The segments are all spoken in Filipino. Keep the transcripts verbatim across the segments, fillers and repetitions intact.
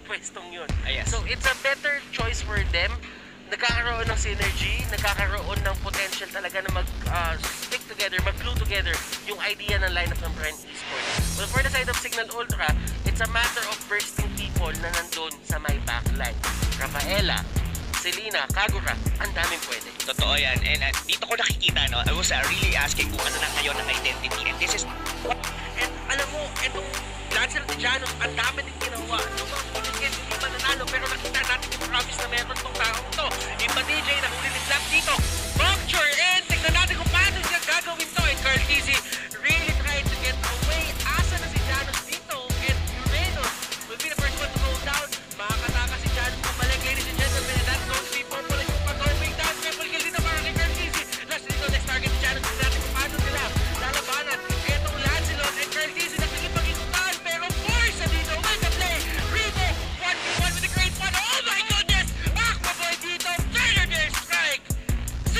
pwestong yun. Ah, yes. So it's a better choice for them. Nagkakaroon ng synergy, nagkakaroon ng potential talaga na mag-stick uh, together, mag-glue together yung idea ng lineup ng Prime Esports. Well, for the side of Signal Ultra, it's a matter of bursting people na nandun sa may backline. Rafaela, Selena, Kagura, ang daming pwede. Totoo yan. And uh, dito ko nakikita, no, I was uh, really asking kung ano na ngayon ang identity. And this is what... And alam mo, itong Lancer de Llanos, ang dami din ginawa. Hindi hindi mananalo, pero nakita natin yung promise na meron tong taong to. Yung pa D J na huli ni Flap dito. Puncture! And tignan natin kung paano siya gagawin to. And Carl Tizzy really trying to get away. Asa na si Llanos dito. And Uranus will be the first one to go down. Makakataka si Llanos pabalik. Ladies and gentlemen, and that's going to be Popolo yung pag-going down. Triple kill dito para kay Carl Tizzy. Last dito, next target si Llanos. Tignan natin kung paano nila lalabanan. Etong Lancelot and Carl Tizzy nakikipag-ikutan. Pero Forza dito with the play. Rebo, one v one with the great one. Oh my goodness! Aquaboy dito. Predator strike.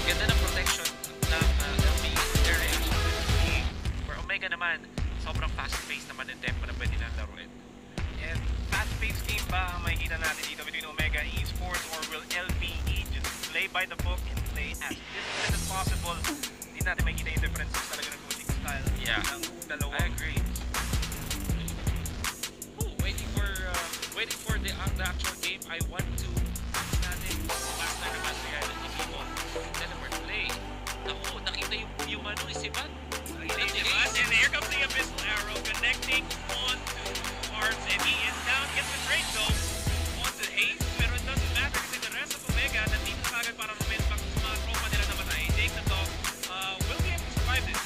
Ganda ng protection ng uh, L B their reaction to the game. For Omega naman, sobrang fast-paced naman yung tempo na pwede na laruin. And fast-paced game ba ang makikita natin dito between Omega Esports, or will L B E just play by the book and play as disciplined as possible? Hindi natin makikita yung differences talaga ng coaching style Yeah. ng dalawa. I agree. Ooh, waiting for uh, waiting for the, uh, the actual game. I want to natin last time naman kaya ni Vivo teleport play. Naku, nakita yung yung ano isipan. And here comes the Abyssal Arrow connecting onto Arts, and he is down, gets the trade though onto Haze, pero it doesn't matter kasi the rest of Omega nandito na kagad para rumit back sa mga tropa nila na matay. Jake na to, uh, will be able to survive this.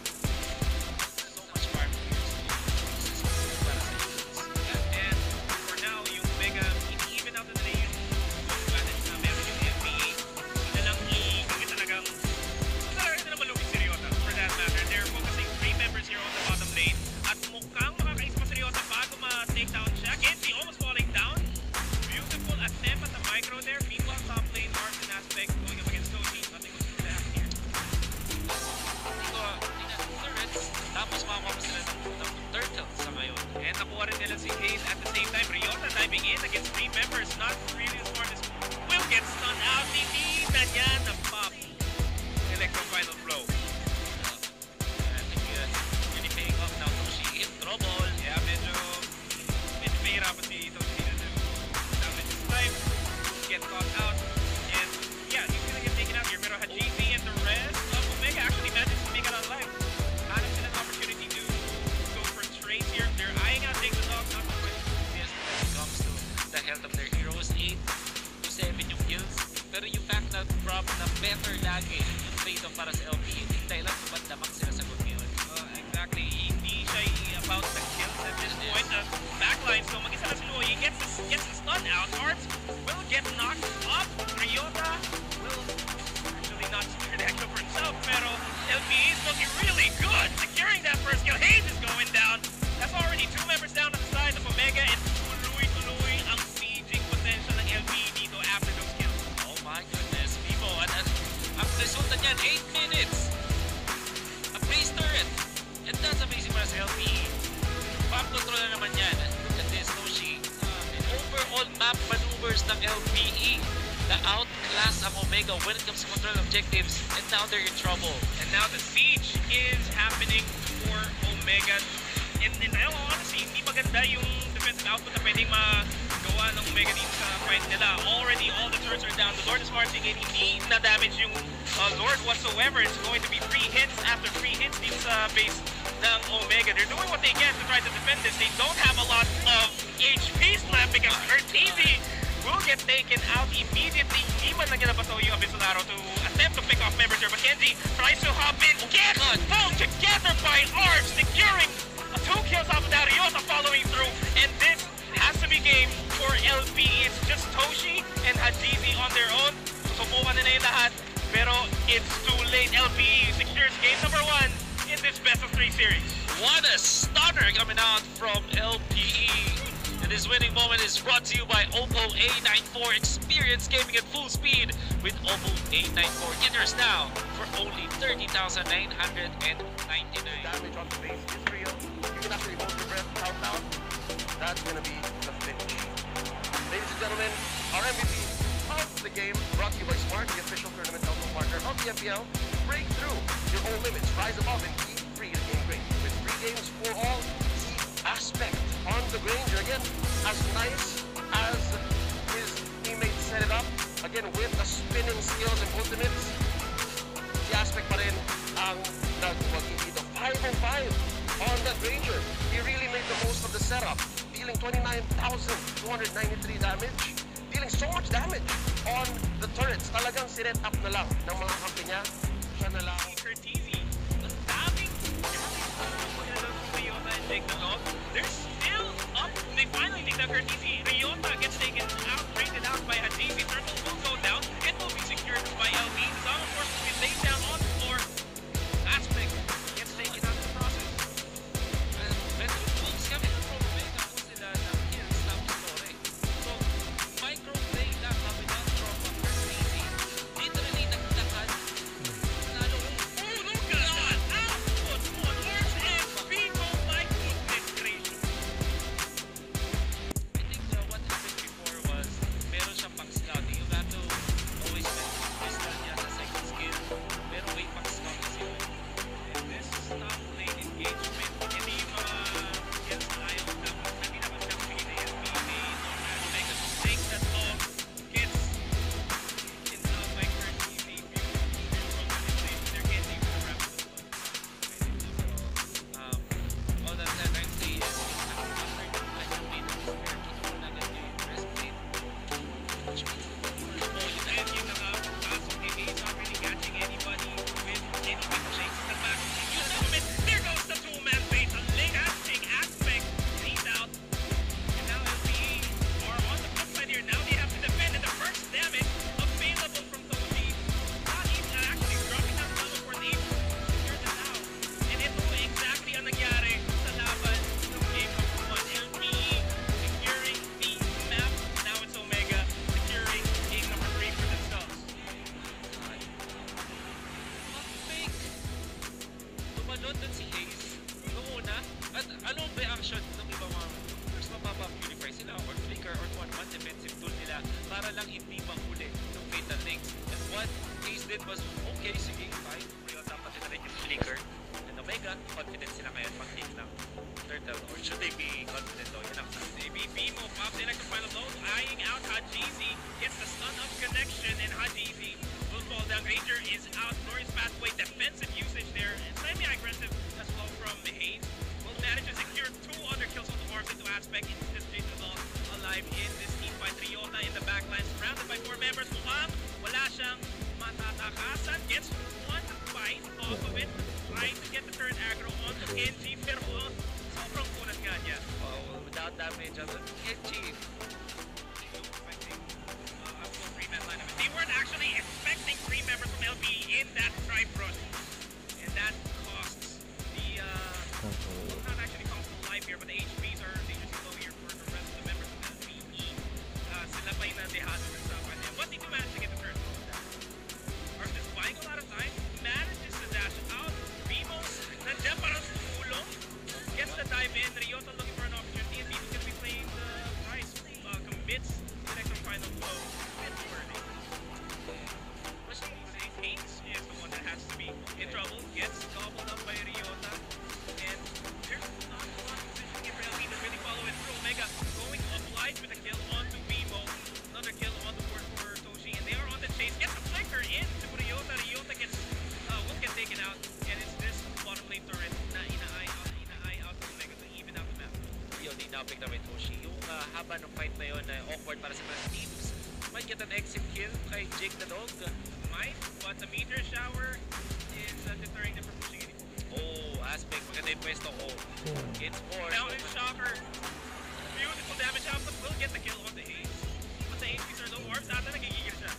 So much far from here. Para sa Yeah, and for now, yung Omega, even out na nila yung advantage na meron yung F B A, na lang i-gawin talagang talaga na naman looking seryosa for that matter. They're focusing three members here on the bottom lane, at mukhang makakaisa pa seryosa bago ma-take down siya. Kenji almost falling down. Beautiful attempt at the micro there. People on top lane, Arts and Aspect going up against Toji. Nothing was to happen here. Dito, tingnan ng turrets. Tapos makakuha sila ng, ng turtle sa ngayon. And nakuha rin nila si Haze at the same time. Ryota diving in against three members. Not really the smartest. Will get stunned out. Hindi na niya na-pop. Electro Final Blow. I think uh, really paying off now. Toshi in trouble. Yeah, medyo medyo mahirapan si Toshi na to damage his life. Get caught out. And yeah, he's gonna get taken out here. Pero Hajizi and the rest of Omega actually managed to make it out alive. Hanap sila an opportunity to go for trades here. They're eyeing out Take the Dog. Not the way. Yes, when it comes to the health of their heroes, eight to seven yung kills. Pero yung fact na prob na better lagi yung trade-off para sa L P, hindi dahilan kung ba't lamang sila sa good ngayon. Uh, exactly. Hindi siya i- about the kills at this point. Uh, backline, so mag-isa na si Luo. He gets the, gets the stun out. Arts will get knocked off. Ryota will actually not secure the action for himself, pero L B E is looking really good. Securing that first kill. Haze is going down. That's already two members down on the side of Omega, and tuloy-tuloy ang sieging potential ng L B E dito after those kills. Oh my goodness, Vivo. At, at ang resulta niyan, eight minutes. A base turret. And that's amazing para sa L P E. Farm control na naman yan. Look at this, Toshi. Uh, the overall map maneuvers ng L P E na outclass ang Omega when it comes to control objectives. And now they're in trouble. And now the siege is happening for Omega. And in all honesty, hindi maganda yung defensive output na pwedeng magawa ng Omega dito sa fight nila. Already, all the turrets are down. The Lord is marching in. Hindi na-damage yung uh, Lord whatsoever. It's going to be free hits after free hits dito sa base ng Omega. They're doing what they can to try to defend this. They don't have a lot of H Ps left because Urtizi will get taken out immediately. Hindi man lang niya nabato yung Abyssal Arrow to attempt to pick off members here. But Kenji tries to hop in. Get pulled together by Arch, securing uh, two kills off of that. Ryota following through. And this has to be game for L B E. It's just Toshi and Hajizi on their own. Susubukan na na yung lahat. Pero it's too late. L B E secures game number one in this best of three series. What a stunner coming out from L P E. And this winning moment is brought to you by Oppo A ninety-four. Experience gaming at full speed with Oppo A ninety-four. Get yours now for only thirty thousand nine hundred ninety-nine. Damage on the base is real. You can actually hold your breath, count down. That's gonna be the finish. Ladies and gentlemen, our M V P of the game, brought to you by Smart, the official tournament telco partner of the F P L. Break through your own limits, rise above, and keep free to game great. With free games for all, see Aspect on the Granger. Again, as nice as his teammates set it up, again with the spinning skills and ultimates, si Aspect pa rin ang nagwagi dito. five oh five on the Granger. He really made the most of the setup, dealing twenty-nine thousand two hundred ninety-three damage, dealing so much damage on the turrets. Talagang sinet up na lang ng mga kampi niya. Siya na lang. Curtizi, ang daming, daming magandang Ryota and Jake the Dog. They're still up. They finally take down Curtizi. Ryota gets taken out, rated out by Hajizi. Turtle will go down. It will be secured by L B. Some, of course, will be laid down on the floor. Aspect gets taken out in the process. And better moves coming from Omega kung sila ng kills tapos Tore. So, microplay lang coming out from Curtizi. Literally nagdakan function ng ibang mga first mababa purify sila or flicker or kung ano man defensive tool nila para lang hindi mahuli ng Fatal Links. And what Ace did was, okay, sige, fine. Ngayon dapat nila rin yung flicker. And Omega, confident sila ngayon pag-hit ng Turtle. Or should they be confident though? Yun ang sabi. Maybe Bimo pops in like a final blow, eyeing out Hajizi, gets the stun of connection, and Hajizi will fall down. Ranger is out, Glorious Pathway, defensive usage there, and semi-aggressive as well from Hayes. Will manage to secure two other kills on the arms into Aspect. It's just Jason Dog alive in this team fight. Ryota in the backline, surrounded by four members. Mukhang wala siyang matatakasan. Gets one fight off of it, trying to get the turn aggro onto Genji, pero uh, sobrang kulat nga niya. Well, without damage on the Genji. They weren't actually expecting three members from L B in that Stripe rush. And that costs the, uh, well, not actually costs the life here, but the H Ps are dangerously low here for the rest of the members of L B E. Uh, sila pa yung nandehado rin sa kanya. But they do manage to get the turn. Arms is buying a lot of time, manages to dash out. Bimos, nandiyan para tumulong. Gets the dive in. Ryota looking for an opportunity, and Bimos gonna be playing the price. Uh, commits the next final blow. Hayes is the one that has to be in trouble, gets gobbled up by Ryota, and there's not a lot of positioning here for L B to really follow it through. Omega going obliged with a kill onto Bimo, another kill on the board for Toshi, and they are on the chase, gets a flicker into Ryota, Ryota gets, uh, will get taken out, and it's this bottom lane turret na ina-eye out, ina-eye out to Omega to even out the map. Yun, inapik na rin Toshi. Yung uh, haba ng fight na yun, uh, awkward para sa mga teams. Might get an exit kill kay Jake the Dog. Might, but the meteor shower is uh, deterring them from pushing anymore. Oh, Aspect, maganda yung pwesto ko. It's four. Down in Shocker. Beautiful damage out, but will get the kill on the Hayes. But the H Ps are low. Orbs ata nagigigil siya.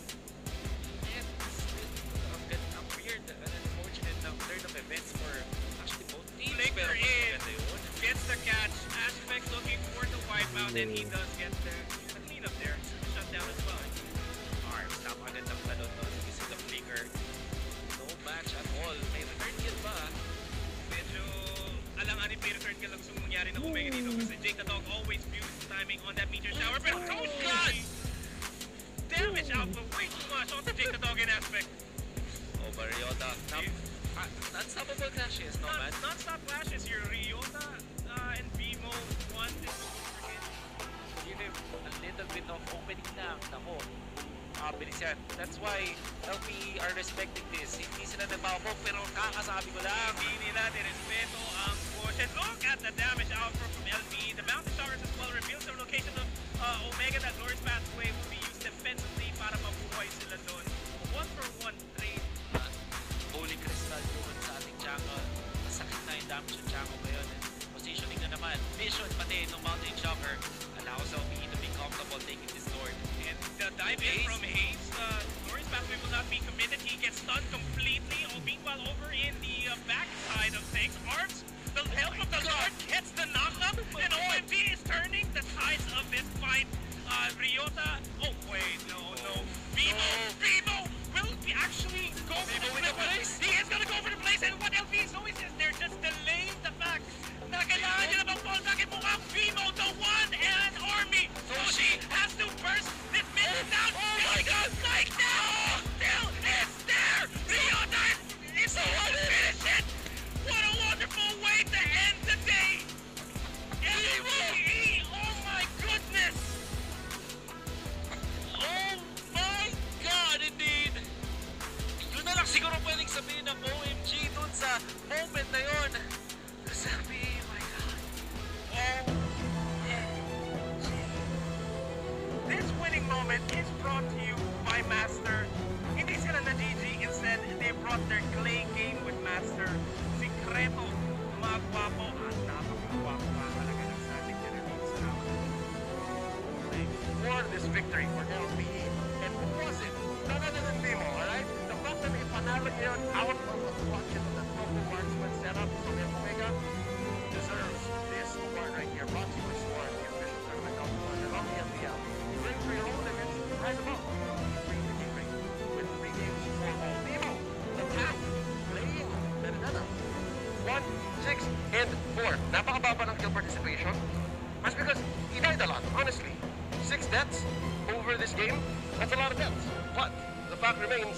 And ang, gan- ang weird, an unfortunate ng turn of events for actually both teams. Flicker Pero in. maganda yun. Gets the catch. Aspect looking for the wipeout, and he does get the, the cleanup there. Shut down as well. Arms, napakagandang talon no? Using the flicker. No match at all. May return kill ba? Medyo alanganin pa yung return kill ang gusto mangyari ng Omega dito kasi Jake the Dog always beautiful timing on that meteor shower. Pero oh god! Damage output way too much on the Jake the Dog in Aspect. Oh, but Ryota. Not, uh, unstoppable clashes, no man? Non- Non-stop flashes here. Ryota uh, and Bimo want this to go for him. Give him a little bit of opening lang. Nako. Mabilis yan. That's why L P E are respecting this. Hindi sila nagpapok pero kakasabi ko lang. Hindi nila nirespeto ang push. And look at the damage output from L B E. The Mountain Stalkers as well reveals the location of uh, Omega. That Glorious Pathway will be used defensively para mabuhay sila doon. One for one trade. Uh, Holy Crystal doon sa ating jungle. Masakit na yung damage ng jungle ngayon. Positioning na naman. Vision pati ng Mountain Shocker allows L P E to be comfortable taking this sword. And the dive in from Hayes, uh, Glorious Pathway will not be committed. He gets stunned completely. Oh, meanwhile, over in the uh, back side of things, Arms, the help of the Lord gets the knock-up, and O M G is turning the tides of this fight. Uh, Ryota, oh wait, no, no. Bimo, Bimo will be actually go for the place. He is gonna go for the place, and what L P is doing is they're just delaying the fact na kailangan nila bang fall back. Mukhang Bimo, the one and army. Toshi has to burst this mission down. Oh my god, like now, still is there. Ryota is the one to finish it. What a wonderful way to end the day. L P E, oh my goodness. Oh my God, indeed! Yun na lang siguro pwedeng sabihin ng O M G dun sa moment na yun. Sabi, my God. Oh, this winning moment is brought to you by Master. Hindi sila na G G, instead they brought their clay game with Master. Sikreto, mga gwapo, at napakagwapo nga talaga ng sa ating Philippines. For this victory for L P E. And who was it? None other than Bimo, alright? The fact that may panalo ngayon out of the pocket of the Provo Marksman setup from Omega deserves this award right here. Brought to you by Sworn, the official tournament of the Long L P L. Playing for your own image, rise above. Bring the game ring with three games for all. Bimo, attack, playing Benedetta. One, six, and four. Napakababa ng kill participation was because he died a lot, honestly. Six deaths over this game, that's a lot of deaths. But the fact remains,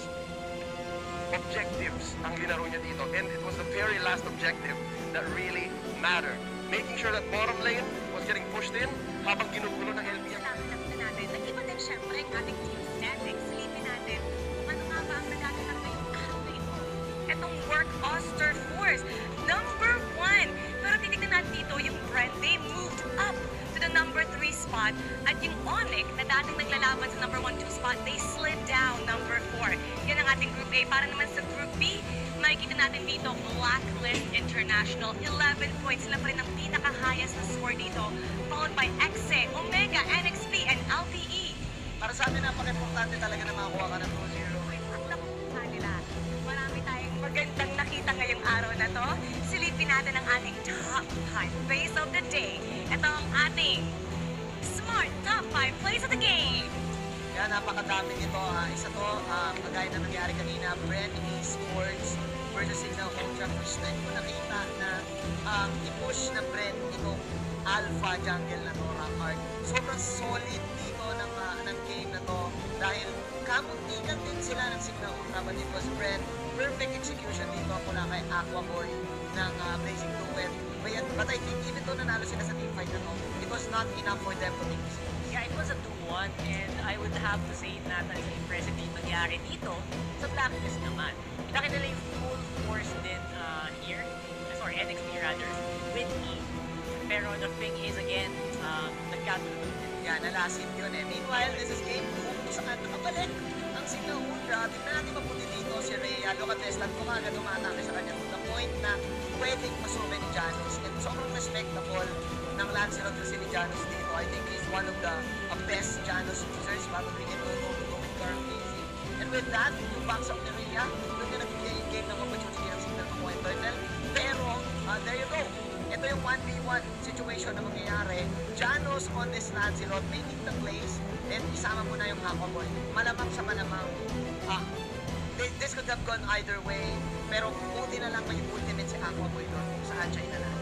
objectives ang linaro niya dito. And it was the very last objective that really mattered. Making sure that bottom lane was getting pushed in habang ginugulo ng L P. Kailangan na natin. Nag-iba din syempre ang ating team settings. Silipin natin kung ano nga ba ang nagaganap ngayong araw na ito. Itong Work Oster Force, number one. Pero titignan natin dito yung Brent, they moved up to the number three spot. At yung Onyx na dating naglalaban sa number one, two spot, they slid down number four. Yan ang ating Group A. Para naman sa Group B, makikita natin dito, Blacklist International, eleven points. Sila pa rin ang pinaka-highest na score dito. Followed by X E, Omega, N X P, and L P E. Para sa amin, napaka-importante talaga na makakuha ka ng two zero. Ang nakukuha nila. Marami tayong magandang nakita ngayong araw na to. Silipin natin ang ating top five plays of the day. Ito ang ating Smart Top five Plays of the Game. Yan, napakadami nito. Uh, isa to, uh, kagaya na nangyari kanina, Brent Esports versus Signal Ultra. First time ko nakita na um, i-push na Brent itong Alpha Jungle na to, Rackard. Sobrang solid dito ng, uh, ng game na to dahil kamuntikan din sila ng Signal Ultra, but it was Brent. Perfect execution dito mula kay Aquaboy ng uh, Blazing Duet. But, but I think even though nanalo sila sa team fight na to, it was not enough for them to take this. Yeah, it was a two one and I would have to say na talagang impressive yung nangyari dito sa Blacklist naman. Kita nila yung full force din uh, here, sorry, N X T rather, with E. Pero the thing is again, um, nagkatulog din. Yeah, nalasin yun eh. Meanwhile, this is game two kung saan nakabalik ang Signal Ultra. Tignan natin mabuti dito si Rhea Locatestan kung agad umatake sa kanya to the point na pwedeng masume ni Janus. And sobrang respectable ng Lancelot kasi ni Janus dito. I think he's one of the uh, best Janus users bago rin ito going currently. And with that, yung box up ni Rhea, doon na nagbigay yung game ng opportunity ng Signal makuha yung turtle. Pero, uh, there you go. Ito yung one v one situation na mangyayari. Janus on this Lancelot, making the plays, and isama mo na yung Aquaboy. Malamang sa malamang, ah, they- this could have gone either way, pero buti na lang may ultimate si Aquaboy doon kung saan siya inalahan.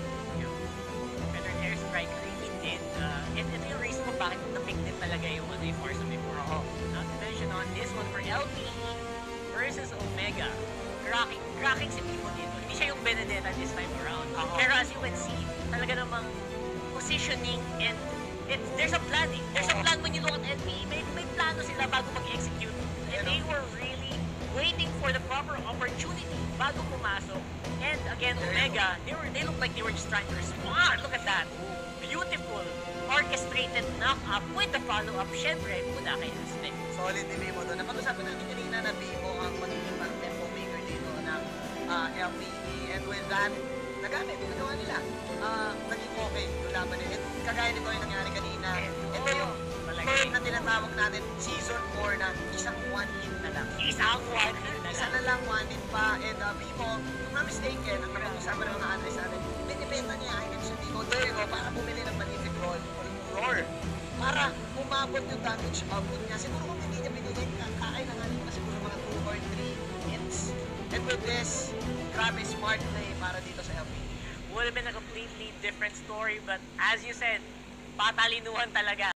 Better airstrike really did. Uh, and ito yung reason kung bakit na-pick din talaga yung ano yung Force of before. Not to mention on this one for L P E versus Omega. Cracking, cracking si Timo dito. Hindi siya yung Benedetta this time around. Pero as you can see, talaga namang positioning and it, there's a plan eh. There's a plan when you look at N B A. May, may plano sila bago mag-execute. And they were really waiting for the proper opportunity bago pumasok. And again, Omega, they were they looked like they were just trying to respond. Look at that. Beautiful, orchestrated knock-up with the follow-up, syempre, mula kay Aztec. Solid ni Bimo doon. Napag-usapan natin kanina na Bimo ang magiging parang tempo maker dito ng uh, L P E. And with that, nagamit, nagawa nila. Uh, naging okay yung laban nila. Ito, kagaya nito yung nangyari kanina. Ito yung third na tinatawag natin, season four na isang one hit na lang. Isang one hit na Isa na lang one hit pa. And uh, Bimo, kung na mistaken, ang napag-usapan ng mga analyst natin, binibenta niya items sa Bimo. There you go, para bumili ng Magnific Roll or Roar. Para umabot yung damage output niya. Siguro kung hindi niya binigay, kakain na nga niya siguro mga two or three hits. And with this, grabe smart play para dito sa L P. Would have been a completely different story, but as you said, patalinuhan talaga.